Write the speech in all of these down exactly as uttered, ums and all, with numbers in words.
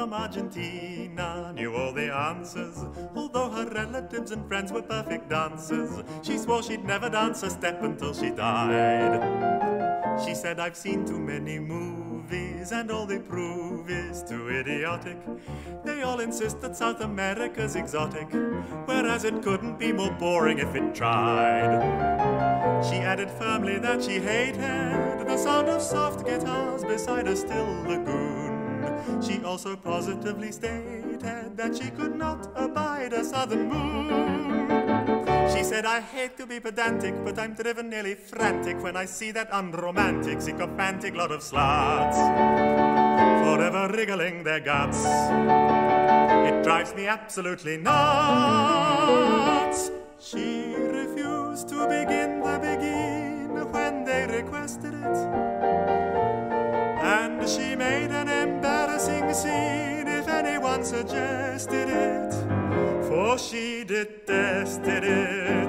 from Argentina knew all the answers, although her relatives and friends were perfect dancers. She swore she'd never dance a step until she died. She said, I've seen too many movies and all they prove is too idiotic. They all insist that South America's exotic, whereas it couldn't be more boring if it tried. She added firmly that she hated the sound of soft guitars beside a still lagoon. She also positively stated that she could not abide a southern moon. She said, I hate to be pedantic, but I'm driven nearly frantic when I see that unromantic, sycophantic lot of sluts forever wriggling their guts. It drives me absolutely nuts. She refused to begin the begin when they requested it, and she made an embarrassing scene if anyone suggested it, for she detested it.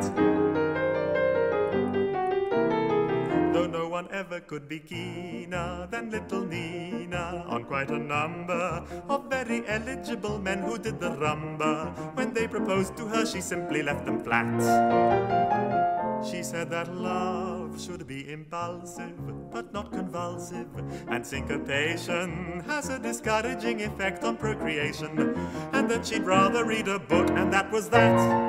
Though no one ever could be keener than little Nina on quite a number of very eligible men who did the rumba. When they proposed to her, she simply left them flat. She said that love should be impulsive, but not convulsive, and syncopation has a discouraging effect on procreation, and that she'd rather read a book, and that was that.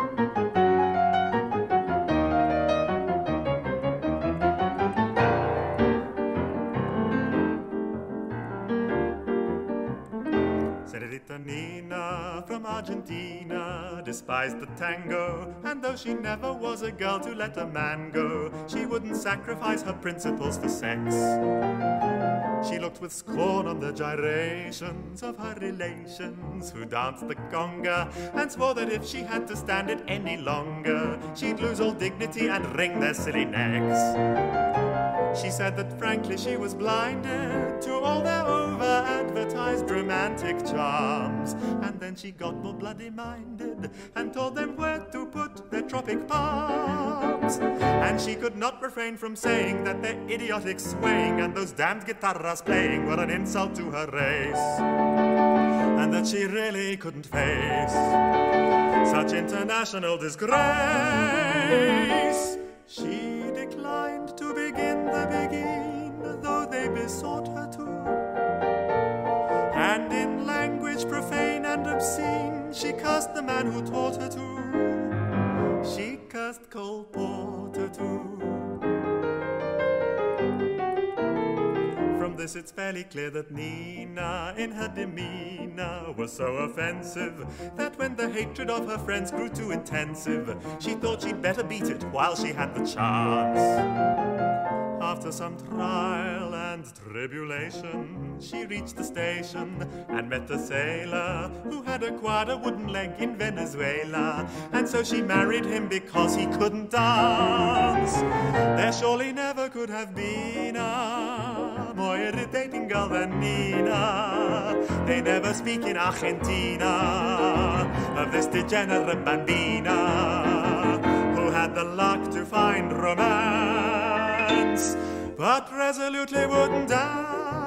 Senorita Nina from Argentina despised the tango, and though she never was a girl to let a man go, she wouldn't sacrifice her principles for sex. She looked with scorn on the gyrations of her relations who danced the conga, and swore that if she had to stand it any longer, she'd lose all dignity and wring their silly necks. She said that frankly she was blinded to all their over-advertised romantic charms, and then she got more bloody-minded and told them where to put their tropic palms. And she could not refrain from saying that their idiotic swaying and those damned guitarras playing were an insult to her race, and that she really couldn't face such international disgrace. She declined to begin the begin, though they besought her to, and in language profane and obscene she cursed the man who taught her to. She cursed Cole Porter too. From this it's fairly clear that Nina, in her demeanor, was so offensive that when the hatred of her friends grew too intensive, she thought she'd better beat it while she had the chance. After some trial and tribulation, she reached the station and met a sailor who had acquired a wooden leg in Venezuela, and so she married him because he couldn't dance. There surely never could have been a more irritating girl than Nina. They never speak in Argentina of this degenerate bambina who had the luck to find romance, but resolutely wouldn't dance.